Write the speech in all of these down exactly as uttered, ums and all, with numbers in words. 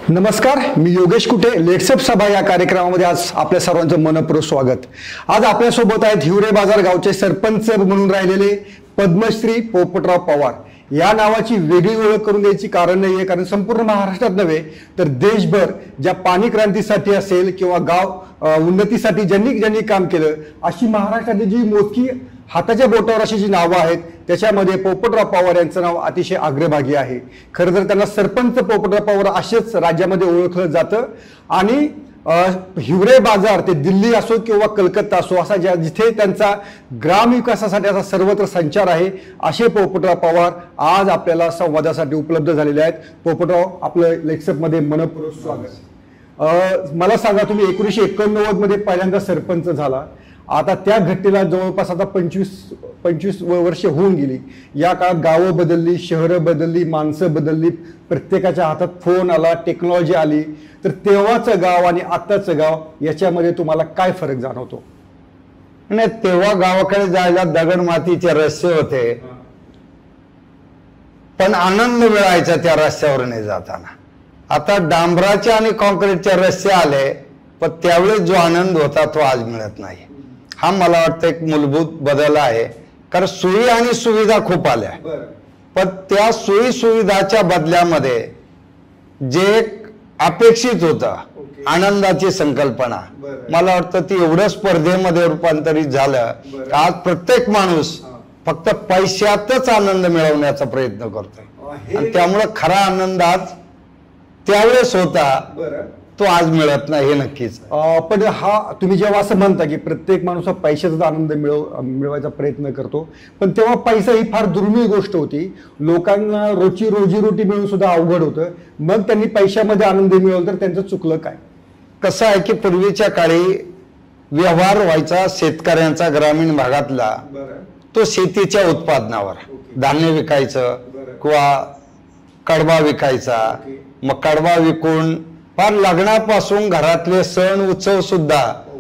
नमस्कार, मी योगेश कुटे. लेट्सअप सभा या कार्यक्रमामध्ये आज आपल्या सर्वांचं मनपूर्वक स्वागत. आज आपल्यासोबत आहेत हिवरे बाजार गावचे सरपंच म्हणून राहिलेले पद्मश्री पोपटराव पवार. या नावाची वेगळी ओळख करून द्यायची कारण नाही आहे, कारण संपूर्ण महाराष्ट्रात नव्हे तर देशभर ज्या पाणी क्रांतीसाठी असेल किंवा गाव उन्नतीसाठी ज्यांनी ज्यांनी काम केलं, अशी महाराष्ट्रातली जी मोजकी हाताच्या बोटावर अशी जी नावं आहेत त्याच्यामध्ये पोपटराव पवार यांचं नाव अतिशय अग्रभागी आहे. खरं तर त्यांना सरपंच पोपटराव पवार असेच राज्यामध्ये ओळखलं जातं. आणि हिवरे बाजार ते दिल्ली असो किंवा कलकत्ता असो, असा ज्या जिथे त्यांचा ग्रामविकासासाठी असा सर्वत्र संचार आहे, असे पोपटराव पवार आज आपल्याला संवादासाठी उपलब्ध झालेले आहेत. पोपटराव, आपलं लेक्चरमध्ये मनपूर्वक स्वागत. मला सांगा, तुम्ही एकोणीसशे एकोणनव्वद मध्ये पहिल्यांदा सरपंच झाला. आता त्या घटनेला जवळपास आता पंचवीस पंचवीस वर्ष होऊन गेली. या काळात गावं बदलली, शहरं बदलली, माणसं बदलली, प्रत्येकाच्या हातात फोन आला, टेक्नॉलॉजी आली. तर तेव्हाचं गाव आणि आत्ताचं गाव याच्यामध्ये तुम्हाला काय फरक जाणवतो? नाही, तेव्हा गावाकडे जायला दगड मातीचे रस्ते होते, पण आनंद मिळायचा त्या रस्त्यावरने जाताना. आता डांबराचे आणि कॉन्क्रीटचे रस्ते आले, पण त्यावेळेस जो आनंद होता तो आज मिळत नाही. हा मला वाटतं एक मूलभूत बदल आहे. कारण सोयी आणि सुविधा खूप आल्या, पण त्या सोयी सुविधाच्या बदल्यामध्ये जे अपेक्षित होतं, आनंदाची संकल्पना, मला वाटतं ती एवढं स्पर्धेमध्ये रूपांतरित झालं की आज प्रत्येक माणूस फक्त पैशातच आनंद मिळवण्याचा प्रयत्न करतोय. आणि त्यामुळे खरा आनंद आज त्यावेळेस होता तो आज मिळत नाही, हे नक्कीच. पण हा तुम्ही जेव्हा असं म्हणता की प्रत्येक माणूस हा पैशाचा आनंद मिळव मिळवायचा प्रयत्न करतो, पण तेव्हा पैसा ही फार दुर्मिळ गोष्ट होती. लोकांना रोजची रोजीरोटी मिळून सुद्धा अवघड होतं. मग त्यांनी पैशामध्ये आनंद मिळवला तर त्यांचं चुकलं काय? कसं आहे की पूर्वीच्या काळी व्यवहार व्हायचा शेतकऱ्यांचा ग्रामीण भागातला, तो शेतीच्या उत्पादनावर. धान्य विकायचं किंवा कडबा विकायचा. मग कडबा विकून फार लग्नापासून घरातले सण उत्सव सुद्धा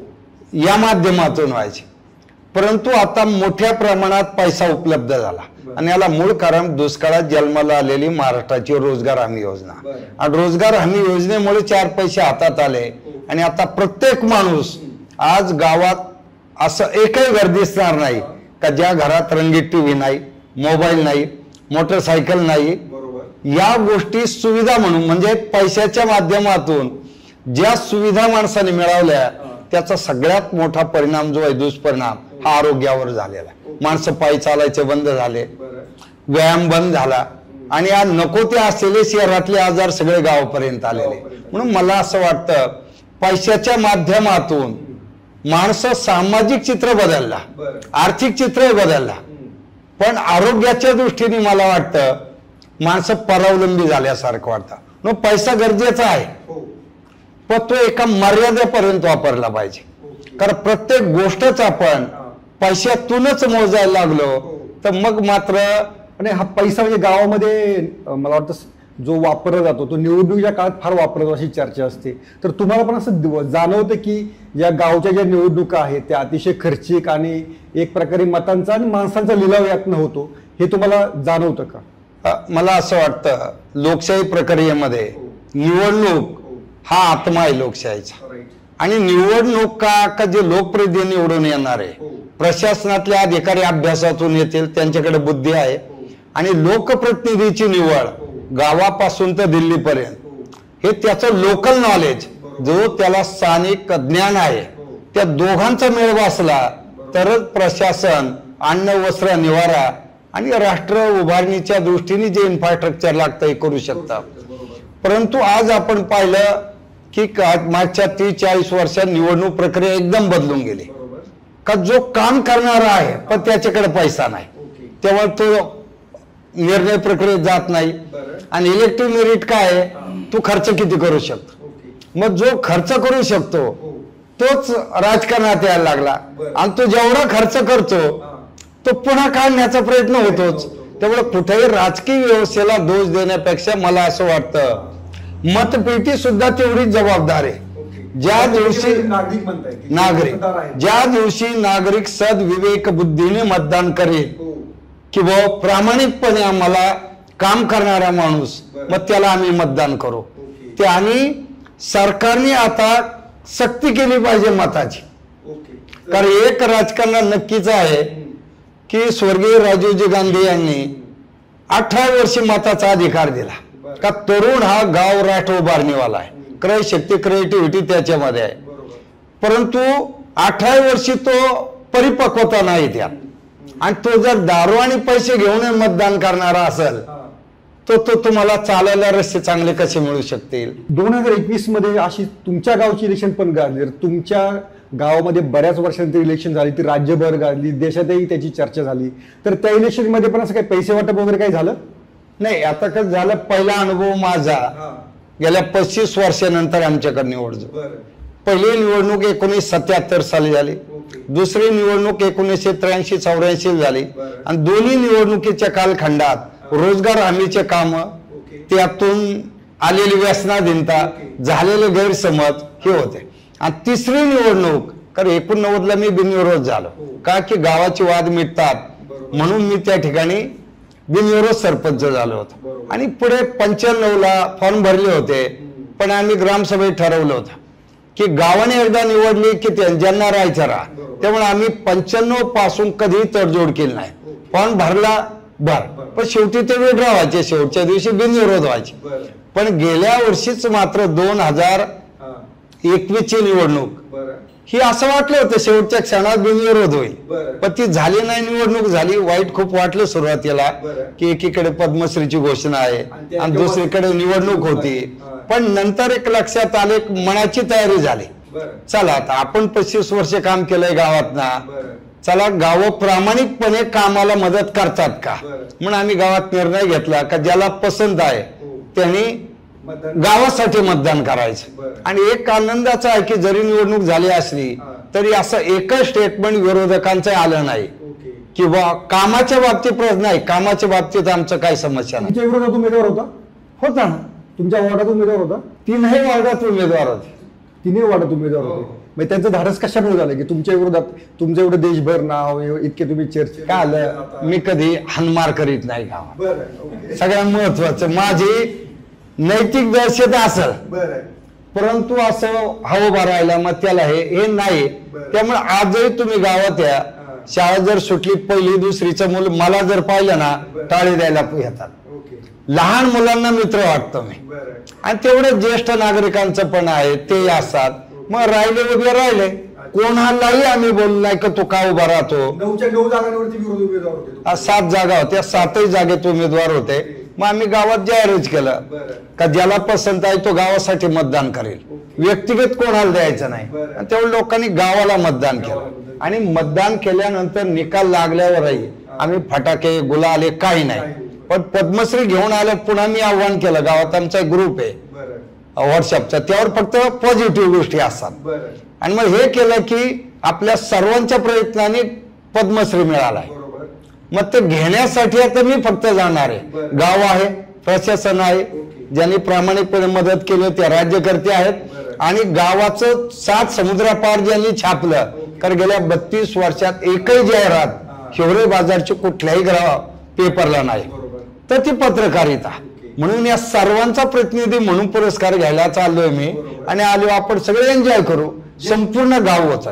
या माध्यमातून व्हायचे. परंतु आता मोठ्या प्रमाणात पैसा उपलब्ध झाला, आणि याला मूळ कारण दुष्काळात जन्माला आलेली महाराष्ट्राची रोजगार हमी योजना. आणि रोजगार हमी योजनेमुळे चार पैसे हातात आले, आणि आता प्रत्येक माणूस आज गावात असं एकही घर दिसणार नाही का ज्या घरात रंगीत टीव्ही नाही, मोबाईल नाही, मोटरसायकल नाही. या गोष्टी सुविधा म्हणून, म्हणजे पैशाच्या माध्यमातून ज्या सुविधा माणसाने मिळवल्या त्याचा सगळ्यात मोठा परिणाम जो आहे, दुष्परिणाम, हा आरोग्यावर झालेला. माणसं पायी चालायचे बंद झाले, व्यायाम बंद झाला, आणि आज नको ते असलेले शहरातले आजार सगळे गावापर्यंत आलेले. म्हणून मला असं वाटतं पैशाच्या माध्यमातून माणसं सामाजिक चित्र बदलला, आर्थिक चित्र बदलला, पण आरोग्याच्या दृष्टीने मला वाटतं माणसं परावलंबी झाल्यासारखं वाटतं. मग पैसा गरजेचा आहे, पण तो एका मर्यादेपर्यंत वापरला पाहिजे. कारण प्रत्येक गोष्टच आपण पैशातूनच मोजायला लागलो तर मग मात्र. आणि हा पैसा म्हणजे गावामध्ये मला वाटतं जो वापरला जातो तो निवडणुकीच्या काळात फार वापरतो अशी चर्चा असते. तर तुम्हाला पण असं जाणवतं की या गावच्या ज्या निवडणुका आहेत त्या अतिशय खर्चिक आणि एक प्रकारे मतांचा आणि माणसांचा लिलाव यातनं होतो, हे तुम्हाला जाणवतं का? मला असं वाटतं लोकशाही प्रक्रियेमध्ये निवडणूक हा आत्मा आहे लोकशाहीचा. आणि निवडणूक का का जे लोकप्रतिनिधी निवडून येणार आहे, प्रशासनातले अधिकारी अभ्यासातून येतील, त्यांच्याकडे बुद्धी आहे. आणि लोकप्रतिनिधीची निवड गावापासून तर दिल्लीपर्यंत हे त्याचं लोकल नॉलेज, जो त्याला स्थानिक ज्ञान आहे, त्या दोघांचा मेळ बसला तरच प्रशासन, अन्न वस्त्र निवारा आणि राष्ट्र उभारणीच्या दृष्टीने जे इन्फ्रास्ट्रक्चर लागतं हे करू शकतात. परंतु आज आपण पाहिलं की मागच्या तीस चाळीस वर्षात निवडणूक प्रक्रिया एकदम बदलून गेली. का जो काम करणारा आहे पण त्याच्याकडे पैसा नाही, तेव्हा तो निर्णय प्रक्रियेत जात नाही. आणि इलेक्टिव्ह मेरिट काय आहे, तू खर्च किती करू शकतो. मग जो खर्च करू शकतो तोच राजकारणात यायला लागला, आणि तो जेवढा खर्च करतो तो पुन्हा काढण्याचा प्रयत्न होतोच. त्यामुळे कुठेही राजकीय व्यवस्थेला दोष देण्यापेक्षा मला असं वाटतं मतपेटी सुद्धा तेवढीच जबाबदार आहे. ज्या दिवशी नागरिक ज्या दिवशी नागरिक सद्विवेक बुद्धीने मतदान करेल किंवा प्रामाणिकपणे आम्हाला काम करणारा माणूस, मग त्याला आम्ही मतदान करू. त्यांनी सरकारने आता सक्ती केली पाहिजे मताची. कारण एक राजकारणात नक्कीच आहे की स्वर्गीय राजीवजी गांधी यांनी अठरा वर्षी मताचा अधिकार दिला का तरुण हा गाव राष्ट्र उभारणीवाला आहे, क्रय शक्ती क्रिएटिव्हिटी त्याच्यामध्ये आहे. परंतु अठरा वर्षी तो परिपक्वता नाही त्यात, आणि तो जर दारू आणि पैसे घेऊन मतदान करणारा असेल तो तो तुम्हाला चालायला रस्ते चांगले कसे मिळू शकतील. दोन हजार एकवीस मध्ये अशी तुमच्या गावची इलेक्शन पण गाजली. तुमच्या गावामध्ये बऱ्याच वर्षांची इलेक्शन झाली, ती राज्यभर गाजली, देशातही त्याची चर्चा झाली. तर त्या इलेक्शन मध्ये पण असं काही पैसे वाटप वगैरे काही झालं नाही? आता कसं झालं, पहिला अनुभव माझा गेल्या पस्तीस वर्षानंतर आमच्याकडे निवड झाली. पहिली निवडणूक एकोणीसशे सत्याहत्तर साली झाली, दुसरी निवडणूक एकोणीसशे त्र्याऐंशी चौऱ्याऐंशी झाली, आणि दोन्ही निवडणुकीच्या कालखंडात रोजगार हमीचे काम, त्यातून आलेली व्यसनाधीनता, झालेले गैरसमज हे होते. आणि तिसरी निवडणूक कारण एकोणनव्वद ला मी बिनविरोध झालो का की गावाचे वाद मिटतात म्हणून मी त्या ठिकाणी बिनविरोध सरपंच झालो होतो. आणि पुढे पंच्याण्णव ला फॉर्म भरले होते, पण आम्ही ग्रामसभेत ठरवलं होतं की गावाने एकदा निवडली की ज्यांना राहायचं राहा. त्यामुळे आम्ही पंच्याण्णव पासून कधीही तडजोड केली नाही. फॉर्म भरला भर, पण शेवटी ते विड्रॉ व्हायचे, शेवटच्या दिवशी बिनविरोध व्हायचे. पण गेल्या वर्षीच मात्र दोन हजार एकवीस ची निवडणूक ही असं वाटलं होतं शेवटच्या क्षणात बिनविरोध होईल, पण ती झाली नाही. निवडणूक झाली, वाईट खूप वाटलं सुरुवातीला की एकीकडे पद्मश्रीची घोषणा आहे आणि दुसरीकडे निवडणूक होती. पण नंतर एक लक्षात आले, मनाची तयारी झाली, चला आता आपण पस्तीस वर्ष काम केलंय गावात ना, चला गाव प्रामाणिकपणे कामाला मदत करतात का. म्हणून आम्ही गावात निर्णय घेतला का ज्याला पसंत आहे त्यांनी गावासाठी मतदान करायचं. आणि एक आनंदाचा आहे की जरी निवडणूक झाली असली तरी असं एकच स्टेटमेंट विरोधकांचं आलं नाही किंवा कामाच्या बाबतीत प्रश्न नाही. कामाच्या बाबतीत आमचं काही समस्या नाही. तुमच्या विरोधात उमेदवार होता होता ना, तुमच्या वॉर्डात उमेदवार होता, तीनही वॉर्डात उमेदवार होते, तिन्ही वॉर्डात उमेदवार होते. मग त्यांचं धाडस कशामुळे झालं की तुमच्या विरोधात तुमचं एवढं देशभर नाव, इतके तुम्ही चर्चा काय आलं. मी कधी हानमार करीत नाही गावात. सगळ्यात महत्वाचं माझी नैतिक दर्शक असेल, परंतु असं हवं भरायला मग त्याला हे हे नाही. त्यामुळे आजही तुम्ही गावात या, शाळा जर सुटली पहिली दुसरीचं मुलं मला जर पाहिलं ना टाळी द्यायला येतात. लहान मुलांना मित्र वाटतो मी, आणि तेवढं ज्येष्ठ नागरिकांचं पण आहे ते असतात. मग राहिले उभे राहिले, कोणालाही आम्ही बोललो नाही की तो का उभा राहतो. नऊच्या नऊ जागांवरती विरोधी उमेदवार होते, सात जागा होत्या, सातही जागेत उमेदवार होते. मग आम्ही गावात जाहीरच केलं का ज्याला पसंत आहे तो गावासाठी मतदान करेल, व्यक्तिगत कोणाला द्यायचं नाही. तेवढं लोकांनी गावाला मतदान केलं, आणि मतदान केल्यानंतर निकाल लागल्यावरही आम्ही फटाके गुलाले काही नाही. पण पद्मश्री घेऊन आलं पुन्हा मी आव्हान केलं, गावात आमचा ग्रुप आहे व्हॉट्सअपचा, त्यावर फक्त पॉझिटिव्ह गोष्टी असतात. आणि मग हे केलं की आपल्या सर्वांच्या प्रयत्नाने पद्मश्री मिळालाय. मग ते घेण्यासाठी आता मी फक्त जाणार आहे. गाव आहे, प्रशासन आहे, ज्यांनी प्रामाणिकपणे मदत केली ते राज्यकर्ते आहेत, आणि गावाचं सात समुद्रापार ज्यांनी छापलं. कारण गेल्या बत्तीस वर्षात एकही जाहिरात हिवरे बाजारची कुठल्याही ग्राम पेपरला नाही, तर ती पत्रकारिता. म्हणून या सर्वांचा प्रतिनिधी म्हणून पुरस्कार घ्यायला चाललोय मी, आणि आलो आपण सगळे एन्जॉय करू. संपूर्ण गाव होतं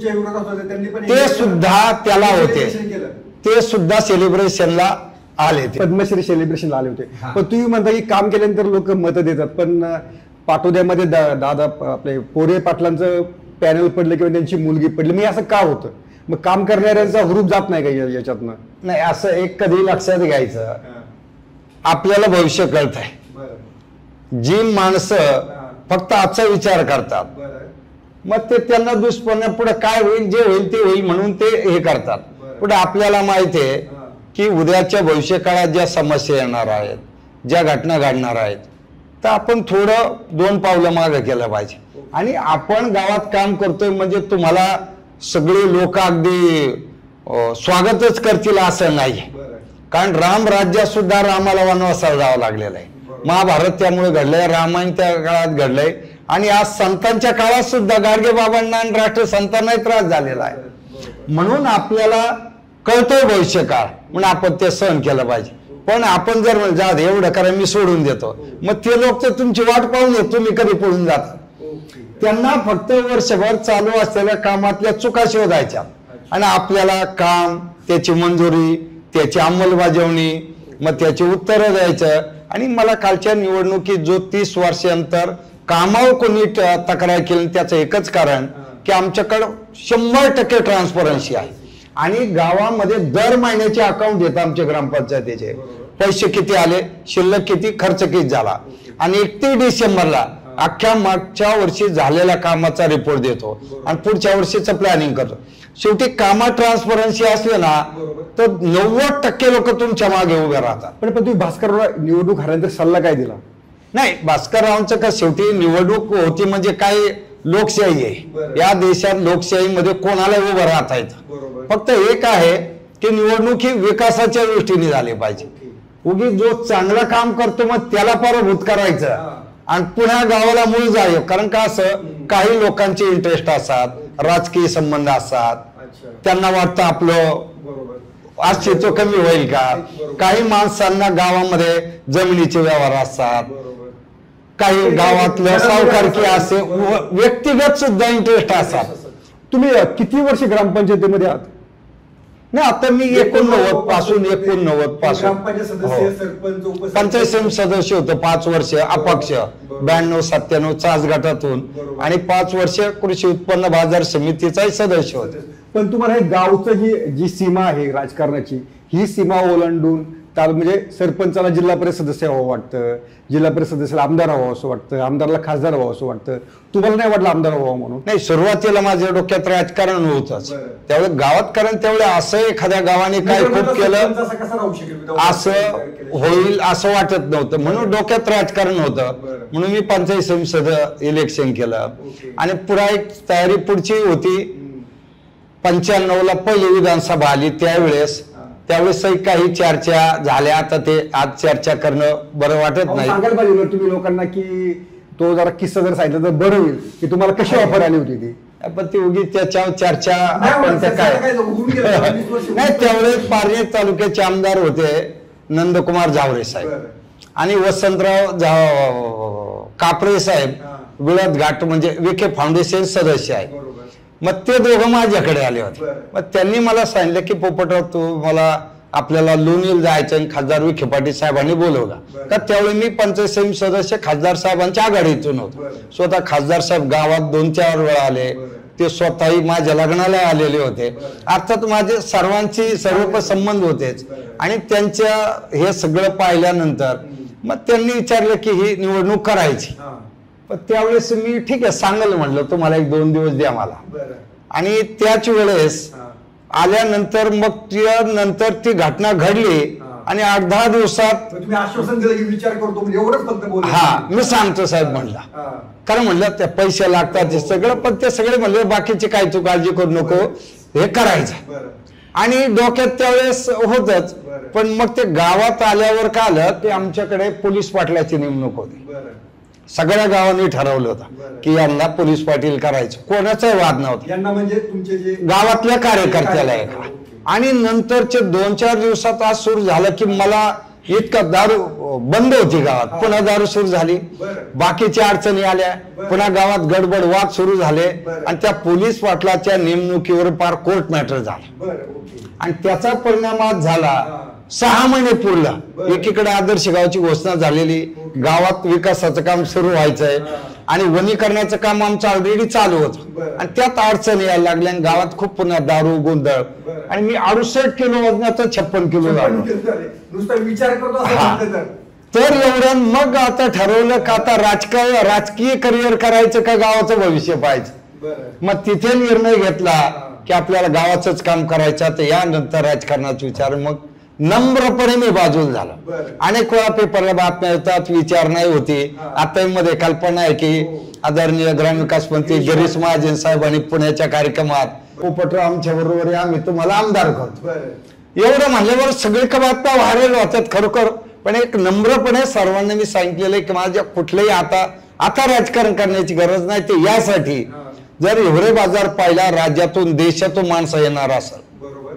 ते सुद्धा त्याला होते, ते सुद्धा सेलिब्रेशनला आले, पद्मश्री सेलिब्रेशनला आले होते. पण तुम्ही म्हणता की काम केल्यानंतर लोक मत देतात, पण पाटोद्यामध्ये दादा आपले पोरे पाटलांचं पॅनल पडलं किंवा त्यांची मुलगी पडली, मी असं का होतं. मग काम करणाऱ्यांचा हुरूप जात नाही का याच्यातनं. नाही, असं एक कधी लक्षात घ्यायचं, आपल्याला भविष्य कळत आहे. जी माणसं फक्त आजचा विचार करतात, मग ते त्यांना दुष्परिणाम पुढे काय होईल, जे होईल ते होईल म्हणून ते हे करतात. पुढे आपल्याला माहिती आहे की उद्याच्या भविष्य काळात ज्या समस्या येणार आहेत, ज्या घटना घडणार आहेत, तर आपण थोडं दोन पावलं मागे केलं पाहिजे. आणि आपण गावात काम करतोय म्हणजे तुम्हाला सगळे लोक अगदी स्वागतच करतील असं नाही. कारण राम राज्यात सुद्धा रामाला वनवासाला जावं लागलेलं आहे. महाभारत त्यामुळे घडलंय, रामायण त्या काळात घडलंय, आणि आज संतांच्या काळात सुद्धा गाडगे बाबांना आणि राष्ट्रसंतांनाही त्रास झालेला आहे. म्हणून आपल्याला कळतोय भविष्य काळ, म्हणून आपण ते सहन केलं पाहिजे. पण आपण जर म्हणलं जा एवढं करा मी सोडून देतो, मग ते लोक तर तुमची वाट पाहून येत तुम्ही कधी पळून जाता. त्यांना फक्त वर्षभर चालू असलेल्या कामातल्या चुका शोधायच्या आणि आपल्याला काम, त्याची मंजुरी, त्याची अंमलबजावणी, मग त्याची उत्तरं द्यायचं. आणि मला कालच्या निवडणुकीत जो तीस वर्षांतर कामावर कोणी तक्रार केली त्याचं एकच कारण की आमच्याकडं शंभर टक्के ट्रान्सपरन्सी आहे आणि गावामध्ये दर महिन्याचे अकाउंट येतात आमच्या ग्रामपंचायतीचे, पैसे किती आले, शिल्लक किती, खर्च किती झाला आणि एकतीस डिसेंबरला अख्ख्या मागच्या वर्षी झालेल्या कामाचा रिपोर्ट देतो आणि पुढच्या वर्षीचं प्लॅनिंग करतो. शेवटी कामात ट्रान्सपरन्सी असले ना तर नव्वद टक्के लोक तुमच्या मागे उभे राहतात. पण पण तुम्ही भास्करराव निवडणूक हरल्यानंतर सल्ला काय दिला? नाही, भास्कररावांचं का शेवटी निवडणूक होती म्हणजे काय लोकशाही आहे. या देशात लोकशाहीमध्ये कोणाला उभं राहता येतं. फक्त एक आहे की निवडणूक ही विकासाच्या दृष्टीने झाली पाहिजे. उगी जो चांगलं काम करतो मग त्याला पराभूत करायचं आणि पुन्हा गावाला मूळ जाय. कारण का असं काही लोकांचे इंटरेस्ट असतात, राजकीय संबंध असतात, त्यांना वाटतं आपलं अस्तित्व कमी होईल का. काही माणसांना गावामध्ये जमिनीचे व्यवहार असतात, काही गावातलं सावकारकी असे व्यक्तिगत सुद्धा इंटरेस्ट असतात. तुम्ही किती वर्ष ग्रामपंचायतीमध्ये आहात? नाही, आता मी एकोणनव्वद पासून एकोणनव्वद पासून पंचायत समिती सदस्य होतो. पाच वर्ष अपक्ष, ब्याण्णव सत्त्याण्णव चाच गटातून आणि पाच वर्ष कृषी उत्पन्न बाजार समितीचाही सदस्य होतो. पण तुम्हाला हे गावचं जी जी सीमा आहे राजकारणाची, ही सीमा ओलांडून ताल म्हणजे सरपंचाला जिल्हा परिषद सदस्य व्हावं वाटतं, जिल्हा परिषद सदस्याला आमदार व्हावं असं वाटतं, आमदारला खासदार व्हावं असं वाटतं. तुम्हाला नाही वाटलं आमदार व्हावं म्हणून? नाही, सुरुवातीला माझ्या डोक्यात राजकारण होतच त्यावेळेस गावात, कारण त्यावेळे असं एखाद्या गावाने काय खूप केलं असं होईल असं वाटत नव्हतं म्हणून डोक्यात राजकारण होतं. म्हणून मी पंचायत समिती इलेक्शन केलं आणि पुन्हा एक तयारी पुढची होती. पंच्याण्णव ला पहिली विधानसभा आली त्यावेळेस त्यावेळेस काही चर्चा झाल्या. आता ते आज चर्चा करणं बरं वाटत नाही. सांगायला पाहिजे तुम्ही लोकांना की तो जरा किस्सा जर सांगितलं तर बरं होईल की तुम्हाला कशी ऑफर आली होती ती. पण ती उगी त्याच्यावर चर्चा आपण काय नाही. त्यावेळेस पारनेर तालुक्याचे आमदार होते नंदकुमार झावरे साहेब आणि वसंतराव कापरे साहेब विळद घाट म्हणजे विखे फाउंडेशन सदस्य आहे. मग ते दोघं माझ्याकडे आले होते. मग त्यांनी मला सांगितलं की पोपटराव तू मला आपल्याला लोणीला जायचं आणि खासदार विखे पाटील साहेबांनी बोलवला. तर त्यावेळी मी पंचायत समिती सदस्य खासदार साहेबांच्या आघाडीतून होतो. स्वतः खासदार साहेब गावात दोन चार वेळा आले. ते स्वतःही माझ्या लग्नाला आलेले होते. अर्थात माझे सर्वांची सर्व संबंध होतेच आणि त्यांच्या हे सगळं पाहिल्यानंतर मग त्यांनी विचारलं की ही निवडणूक करायची. पण त्यावेळेस मी ठीक आहे सांगल म्हटलं तुम्हाला एक दोन दिवस द्या मला. आणि त्याच वेळेस आल्यानंतर मग त्यानंतर ती घटना घडली आणि आठ दहा दिवसात आश्वासन दिलं की विचार करतो एवढंच फक्त बोल. हा मी सांगतो साहेब म्हणला. कारण म्हणलं त्या पैसे लागतात सगळं, पण ते सगळे म्हणले बाकीची काय तू काळजी करू नको हे करायचं. आणि डोक्यात त्यावेळेस होतच. पण मग ते गावात आल्यावर काय आलं की आमच्याकडे पोलीस पाटलाची नेमणूक होती. सगळ्या गावांनी ठरवलं होतं की यांना पोलीस पाटील करायचं. कोणाचाही वाद नव्हता म्हणजे तुमचे जे गावातल्या कार्यकर्त्याला एका. आणि नंतरचे दोन चार दिवसात आज सुरू झालं की मला इतका दारू बंद होती गावात, पुन्हा दारू सुरू झाली, बाकीच्या अडचणी आल्या, पुन्हा गावात गडबड वाद सुरू झाले आणि त्या पोलीस पाटलाच्या नेमणुकीवर पार कोर्ट मॅटर झाला. आणि त्याचा परिणाम आज झाला सहा महिने पुरला. एकीकडे आदर्श गावाची घोषणा झालेली, गावात विकासाचं काम सुरू व्हायचंय आणि वनीकरणाचं काम आमचं ऑलरेडी चालू होतं आणि त्यात अडचणी यायला लागल्या. गावात खूप पुन्हा दारू गोंधळ आणि मी अडुसष्ट किलो वजनाचं छप्पन किलो झालो. विचार करतो तर एवढं मग आता ठरवलं का आता राजकीय राजकीय करिअर करायचं का गावाचं भविष्य पाहायचं. मग तिथे निर्णय घेतला की आपल्याला गावाचंच काम करायचं. तर यानंतर राजकारणाचा विचार मग नम्रपणे मी बाजूला झाला. अनेक वेळा पेपरला बातम्या येतात, विचार नाही होती. आता मध्ये कल्पना आहे की आदरणीय ग्रामविकास मंत्री गिरीश महाजन साहेबांनी पुण्याच्या कार्यक्रमात पोपटराव आमच्या बरोबर आम्ही तुम्हाला आमदार करतो एवढं म्हणल्यावर सगळे का बातम्या व्हायरल होतात खरोखर. पण एक नम्रपणे सर्वांना मी सांगितलेलं की माझ्या कुठलेही आता आता राजकारण करण्याची गरज नाही. ते यासाठी जर हिवरे बाजार पाहिला राज्यातून देशातून माणसं येणार असेल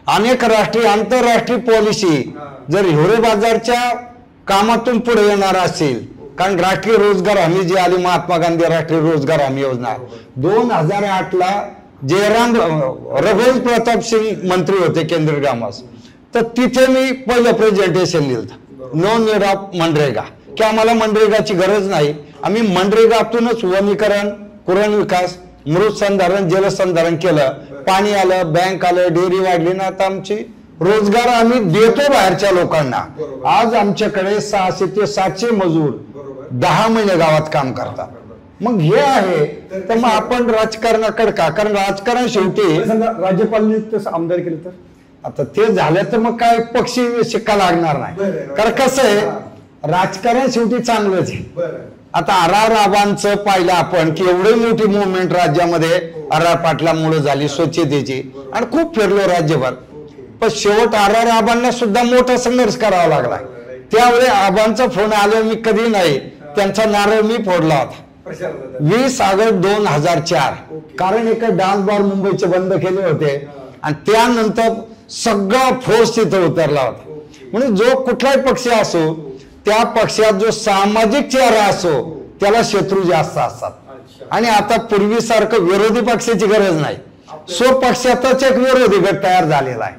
अनेक राष्ट्रीय आंतरराष्ट्रीय पॉलिसी जर हिवरे बाजारच्या कामातून पुढे येणार असेल, कारण राष्ट्रीय रोजगार हमी जी आली, महात्मा गांधी राष्ट्रीय रोजगार हमी योजना, दोन हजार आठ ला जयराम रघुवंश प्रताप सिंग मंत्री होते केंद्रीय ग्रामविकास, तर तिथे मी पहिलं प्रेझेंटेशन लिहिलं, नो नीड ऑफ मनरेगा, की आम्हाला मनरेगाची गरज नाही, आम्ही मनरेगातूनच वनीकरण, कुरण विकास, मृत संधारण, जलसंधारण केलं, पाणी आलं, बँक आलं, डेअरी वाढली ना, आता आमची रोजगार आम्ही देतो बाहेरच्या लोकांना. आज आमच्याकडे सहाशे ते सातशे मजूर दहा महिने गावात काम करतात. मग हे आहे, तर मग आपण राजकारणाकडे का, कारण राजकारण शेवटी राज्यपालांनी तसं आमदार केलं तर आता ते झालं तर मग काय पक्षी शिक्का लागणार नाही. कारण कसं आहे, राजकारण शेवटी चांगलंच आहे. आता आर आर आबांचं पाहिलं आपण की एवढी मोठी मुवमेंट राज्यामध्ये आर आर पाटलामुळे झाली स्वच्छतेची, आणि खूप फिरलो राज्यभर, पण शेवट आर आर आबांना सुद्धा मोठा संघर्ष करावा लागला. त्यावेळी आबांचा फोन आला, मी कधी नाही, त्यांचा नारळ मी फोडला होता वीस ऑगस्ट दोन हजार चार, कारण एका डान्स बार मुंबईचे बंद केले होते, आणि त्यानंतर सगळा फोर्स तिथे उतरला होता. म्हणजे जो कुठलाही पक्ष असो, त्या पक्षात जो सामाजिक चेहरा असो, त्याला शत्रू जास्त असतात. आणि आता पूर्वीसारखं विरोधी पक्षाची गरज नाही, स्वपक्षातच एक विरोधी गट तयार झालेला आहे,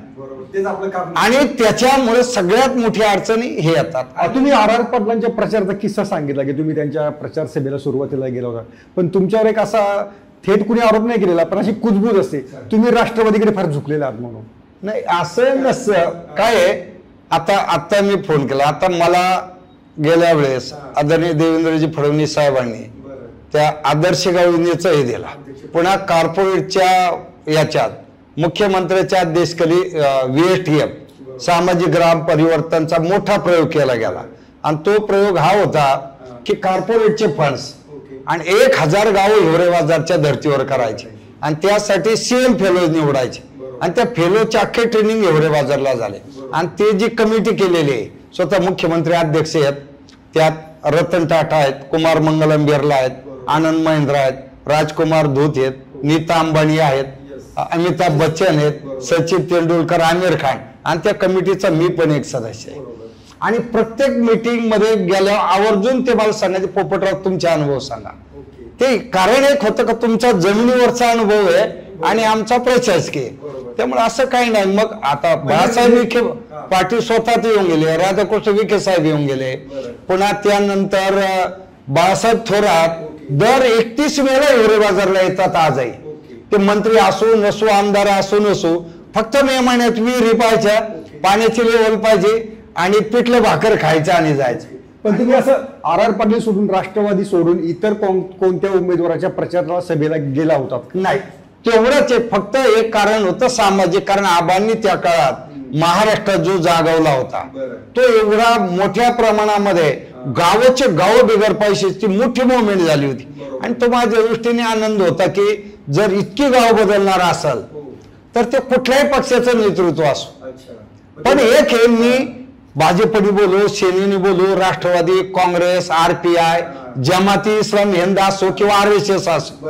आणि त्याच्यामुळे सगळ्यात मोठी अडचणी हे येतात. तुम्ही आर आर पाटलांच्या प्रचाराचा किस्सा सांगितला की तुम्ही त्यांच्या प्रचार सभेला सुरुवातीला गेला होता, पण तुमच्यावर एक असा थेट कुणी आरोप नाही केलेला, पण अशी कुजबूज असते, तुम्ही राष्ट्रवादीकडे फार झुकलेला आहात म्हणून. नाही, असं नसतं. काय आहे, आता आता मी फोन केला, आता मला गेल्या वेळेस आदरणीय देवेंद्रजी फडणवीस साहेबांनी त्या आदर्श गावचा हे दिला, पुन्हा कॉर्पोरेटच्या याच्यात मुख्यमंत्र्याच्या अध्यक्षतेखाली व्ही एस टी एफ सामाजिक ग्राम परिवर्तनचा मोठा प्रयोग केला गेला, आणि तो प्रयोग हा होता की कॉर्पोरेटचे फंड्स आणि एक हजार गावं हिवरे बाजारच्या धर्तीवर करायचे, आणि त्यासाठी सीएम फेलो निवडायचे, आणि त्या फेलोचे अख्खे ट्रेनिंग हिवरे बाजारला झाले. आणि ते जी कमिटी केलेली आहे, स्वतः मुख्यमंत्री अध्यक्ष आहेत, त्यात रतन टाटा आहेत, कुमार मंगलम बिर्ला आहेत, आनंद महिंद्रा आहेत, राजकुमार धूत आहेत, नीता अंबानी आहेत, अमिताभ बच्चन आहेत, सचिन तेंडुलकर, आमिर खान, आणि त्या कमिटीचा मी पण एक सदस्य आहे. आणि प्रत्येक मीटिंग मध्ये गेल्यावर आवर्जून ते मला सांगायचे, पोपटराव तुमचे अनुभव सांगा. ते कारण एक होतं का तुमचा जमिनीवरचा अनुभव आहे आणि आमचा प्रशासकीय, त्यामुळे असं काही नाही. मग आता बाळासाहेब विखे पाटील स्वतः येऊन गेले, राधाकृष्ण विखे साहेब येऊन गेले, पुन्हा त्यानंतर बाळासाहेब थोरात दर एकतीस वेळा हिवरे बाजारला येतात आजही. ते मंत्री असो नसो, आमदार असो नसो, फक्त मे महिन्यात विहिरी पाहायच्या, पाण्याची लेवल पाहिजे, आणि पिठलं भाकर खायचं आणि जायचं. पण तुम्ही असं आर आर पाटील सोडून, राष्ट्रवादी सोडून इतर कोणत्या उमेदवाराच्या प्रचाराला सभेला गेला होता? नाही, तेवढंच आहे. फक्त एक कारण होतं सामाजिक, कारण आबांनी त्या काळात महाराष्ट्रात जो जागवला होता, तो एवढा मोठ्या प्रमाणामध्ये गावाचे गाव बिगर पैशाची मोठी मुवमेंट झाली होती, आणि तो माझ्या दृष्टीने आनंद होता की जर इतकी गाव बदलणार असेल तर ते कुठल्याही पक्षाचं नेतृत्व असो. पण एक हे, मी भाजपनी बोलू, सेनेनी बोलू, Rashtravadi, Congress, R P I, Jamaati Islam Hind असो किंवा आर एस एस असो,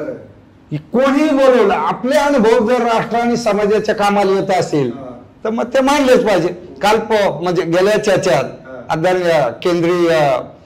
कोणीही बोलवलं, आपले अनुभव जर राष्ट्र आणि समाजाच्या कामाला येत असेल तर मग ते मानलेच पाहिजे. काल म्हणजे गेल्या त्याच्यात आदरणीय केंद्रीय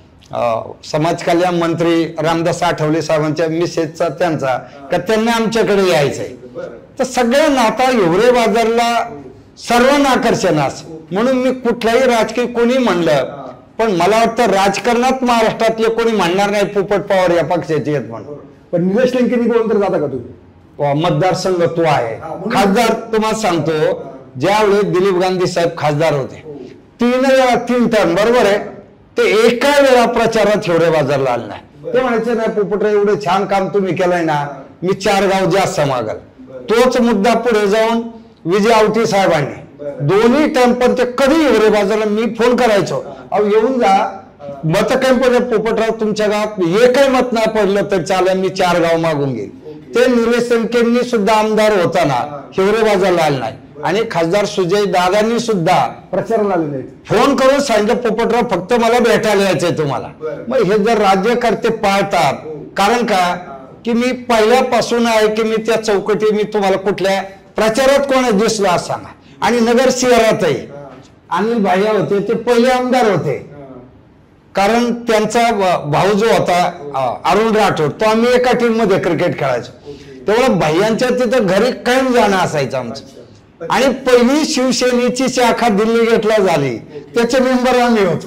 समाज कल्याण मंत्री रामदास आठवले साहेबांच्या मिसेसचा त्यांचा का त्यांना आमच्याकडे यायचंय, तर सगळ्यांना आता हिवरे बाजारला सर्वांना आकर्षण असं, म्हणून मी कुठल्याही राजकीय कोणी म्हणलं, पण मला वाटतं राजकारणात महाराष्ट्रातले कोणी म्हणणार नाही पोपट पवार या पक्षाचे आहेत म्हणून. पण निलेश लंकेनी कोण तर जाता का तुम्ही? मतदारसंघ तो आहे. खासदार तुम्हाला सांगतो, ज्यावेळी दिलीप गांधी साहेब खासदार होते, तीन वेळा तीन टर्म बरोबर आहे, ते एका वेळा प्रचारात हिवरे बाजारला आले नाही. ते म्हणायचे नाही पोपटराव एवढे छान काम तुम्ही केलंय ना, मी चार गाव जास्त मागल. तोच मुद्दा पुढे जाऊन विजय आवटी साहेबांनी दोन्ही टर्म, पण ते कधी हिवरे बाजारला मी फोन करायचो, अहो येऊन जा, मत काय पडलं पोपटराव तुमच्या गावात एकही मत नाही पडलं तर चालेल, मी चार गाव मागून घेईल. ते निलेश लंकेंनी सुद्धा आमदार होताना हिवरे बाजारला आले नाही, आणि खासदार सुजय दादांनी सुद्धा प्रचाराला आले नाही. फोन करून सांगितलं पोपटराव फक्त मला भेटायला यायचंय तुम्हाला. मग हे जर राज्यकर्ते पाळतात, कारण का की मी पहिल्यापासून आहे की मी त्या चौकटी, मी तुम्हाला कुठल्या प्रचारात कोणा दिसलो असं सांगा, आणि नगर शहरातही अनिल भाईया होते, ते पहिले आमदार होते. कारण त्यांचा भाऊ जो होता अरुण राठोड, तो आम्ही एका टीम मध्ये क्रिकेट खेळायचो. तेवढं भाईयांच्या तिथं घरी कायम जाणं असायचं आमचं. आणि पहिली शिवसेनेची शाखा दिल्ली गेटला झाली, त्याचे मेंबर आम्ही होतो.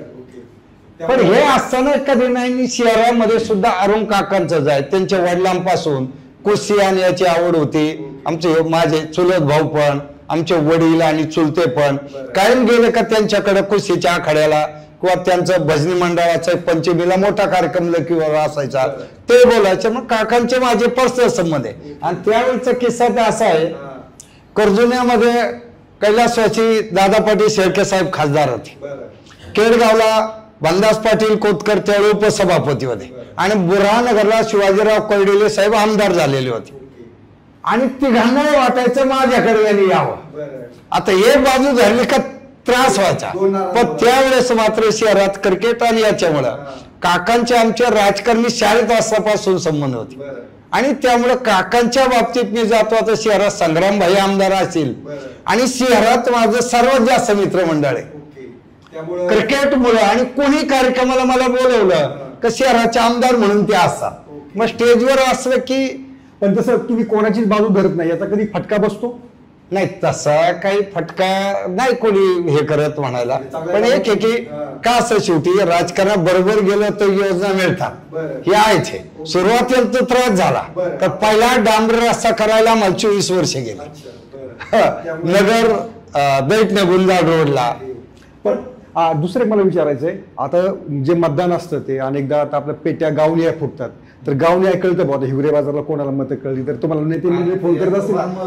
पण हे असताना कधी नाही शहरामध्ये सुद्धा अरुण काकांचं जाय, त्यांच्या वडिलांपासून कुस्ती आणि याची आवड होती. आमचे माझे चुलत भाऊ पण, आमचे वडील आणि चुलते पण कायम गेले का त्यांच्याकडे कुस्तीच्या आखाड्याला किंवा त्यांचं भजनी मंडळाचा पंचमीला मोठा कार्यक्रम किंवा असायचा, ते बोलायचे. मग काकांचे माझे पर्सनल संबंध आहे. आणि त्यावेळेचा किस्सा असा आहे, कर्जुन्यामध्ये कैलासवासी दादा पाटील शेळके साहेब खासदार होते. केडगावला भानदास पाटील कोतकर त्यावेळी उपसभापती होते. आणि बुरहानगरला शिवाजीराव कर्डिले साहेब आमदार झालेले होते. आणि तिघांना वाटायचं माझ्याकडे यांनी यावं. आता हे बाजू धरली का त्रास व्हायचा. पण त्यावेळेस मात्र शहरात क्रिकेट आणि याच्यामुळं काकांचे आमच्या राजकारणी शाळेत असल्यापासून संबंध होते. आणि त्यामुळे काकांच्या बाबतीत मी जातो. आता शहरात संग्रामभाई आमदार असतील आणि शहरात माझं सर्वात जास्त मित्रमंडळ आहे क्रिकेट मुळे. आणि कोणी कार्यक्रमाला मला बोलवलं का शहराचे आमदार म्हणून ते असतात. मग स्टेजवर असलं की, पण तसं तुम्ही कोणाचीच बाजू धरत नाही, याचा कधी फटका बसतो नाही? तसा काही फटका नाही कोणी हे करत म्हणायला. पण एक आहे की का असं शेवटी राजकारणात बरोबर गेलं तर योजना मिळतात, हे आहेच. हे सुरुवातीला तर त्रास झाला. तर पहिला डांबर रस्ता करायला मला चोवीस वर्ष गेले नगर दैठणे गुंजाळ रोडला. पण दुसरे मला विचारायचंय, आता जे मतदान असतं ते अनेकदा आता आपल्या पेट्या गावण्या फुटतात, तर गावण्या कळतं बघा हिवरे बाजारला कोणाला मतं कळली तर तुम्हाला नेते मंडळी फोन करत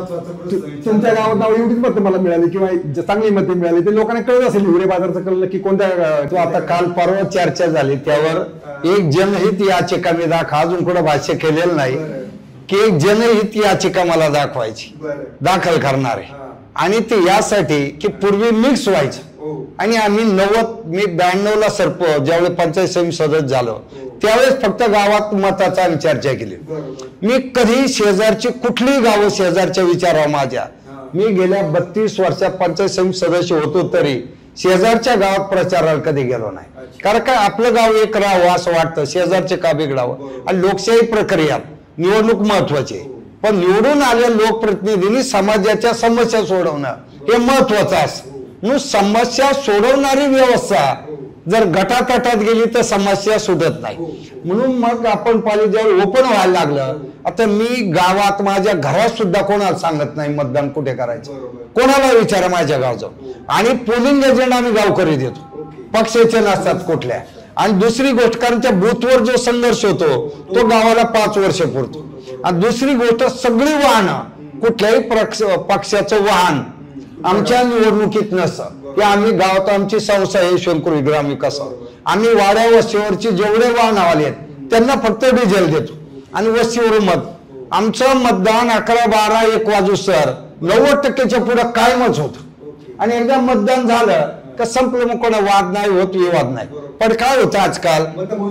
असतील, तुमच्या गावात नाव एवढीच मतं मला मिळाली किंवा चांगली मतं मिळाली, ते लोकांना कळत असेल हिवरे बाजारचं कळलं की कोणत्या. तो आता काल परवा चर्चा झाली त्यावर एक जनहित याचिका मी दाखवा, अजून कुठं भाष्य केलेलं नाही की एक जनहित याचिका मला दाखवायची, दाखल करणार आहे. आणि ते यासाठी की पूर्वी मिक्स व्हायचं. आणि आम्ही नव्वद मी ब्याण्णव ला सरप ज्यावेळी पंचायत समिती सदस्य झालो त्यावेळेस फक्त गावात मताचा आम्ही चर्चा केली. मी कधी शेजारची कुठलीही गावं शेजारच्या विचारावर माझ्या, मी गेल्या बत्तीस वर्षात पंचायत समिती सदस्य होतो तरी शेजारच्या गावात प्रचाराला कधी गेलो नाही. कारण काय आपलं गाव एक राहावं असं वाटतं, शेजारचे का बिघडावं. आणि लोकशाही प्रक्रियात निवडणूक महत्वाची आहे, पण निवडून आलेल्या लोकप्रतिनिधींनी समाजाच्या समस्या सोडवणं हे महत्वाचं असतं. म्हणून समस्या सोडवणारी व्यवस्था जर गटातटात गेली तर समस्या सुटत नाही. म्हणून मग आपण पाहिजे जेव्हा ओपन व्हायला लागलं, आता मी गावात माझ्या घरात सुद्धा कोणाला सांगत नाही मतदान कुठे करायचं, कोणाला विचारा माझ्या गावचं. आणि पोलिंग एजंट आम्ही गावकरी देतो, पक्षाचे नसतात कुठल्या. आणि दुसरी गोष्ट, कारण त्या बूथवर जो संघर्ष होतो तो गावाला पाच वर्ष पुरतो. आणि दुसरी गोष्ट, सगळी वाहनं कुठल्याही पक्षाचं वाहन आमच्या निवडणुकीत नसतं. की आम्ही गावात आमची संस्था आहे यशवंतपुर ग्राम विकास, आम्ही वाड्या वस्तीवरची जेवढे वाहन आले आहेत त्यांना फक्त डिझेल देतो आणि वस्तीवरून मत. आमचं मतदान अकरा बारा एक वाजूसर नव्वद टक्क्याच्या पुढे कायमच होत. आणि एकदा मतदान झालं का संपलं, मग कोणा वाद नाही होत, विवाद नाही. पण काय होतं आजकाल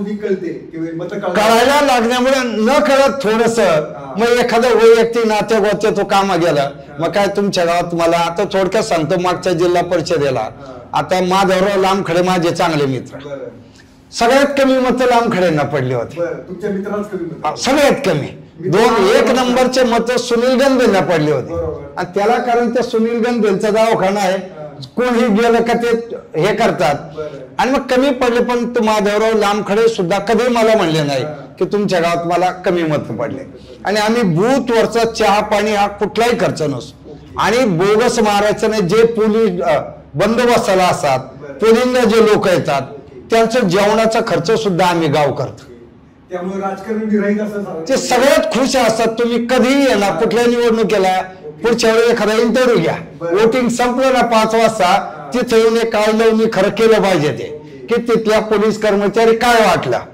कळायला लागण्यामुळे न कळत थोडस मग एखादा वैयक्तिक नातेवाईक तो कामा गेला. मग काय तुमच्या गावात मला आता थोडक्यात सांगतो, मागच्या जिल्हा परिषदेला आता माधवराव लांबखडे माझे चांगले मित्र, सगळ्यात कमी मतं लांबखडेंना पडली होती, सगळ्यात कमी. दोन एक नंबरचे मत सुनील गंधेंना पडले होते. आणि त्याला कारण त्या सुनील गंधेंचा दवाखाना आहे, कोणी गेलं का ते हे करतात. आणि मग कमी पडले. पण माधवराव लांबखडे सुद्धा कधी मला म्हणले नाही की तुमच्या गावात मला कमी मत पडले. आणि आम्ही बूथ वरचा चहा पाणी हा कुठलाही खर्च नसतो. आणि बोगस मारायचं नाही. जे पोलीस बंदोबस्ताला असतात, पोलिंगला जे लोक येतात त्यांचं जेवणाचा खर्च सुद्धा आम्ही गाव करतो. त्यामुळे राजकारण ते सगळ्यात खुश असतात. तुम्ही कधीही येणार, कुठल्या निवडणुकीला पुढच्या वेळी एखादा इंटरव्ह्यू घ्या, वोटिंग संपलं ना पाच वाजता तिथे येऊन काय लावून खरं केलं पाहिजे ते की तिथल्या पोलीस कर्मचारी काय वाटलं